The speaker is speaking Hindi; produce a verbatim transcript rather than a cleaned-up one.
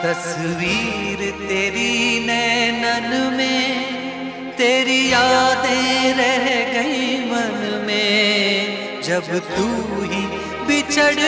तस्वीर तेरी नैनन में, तेरी यादें रह गई मन में, जब तू ही बिछड़